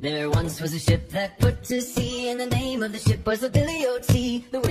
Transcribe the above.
There once was a ship that put to sea, and the name of the ship was the Billy O.T. The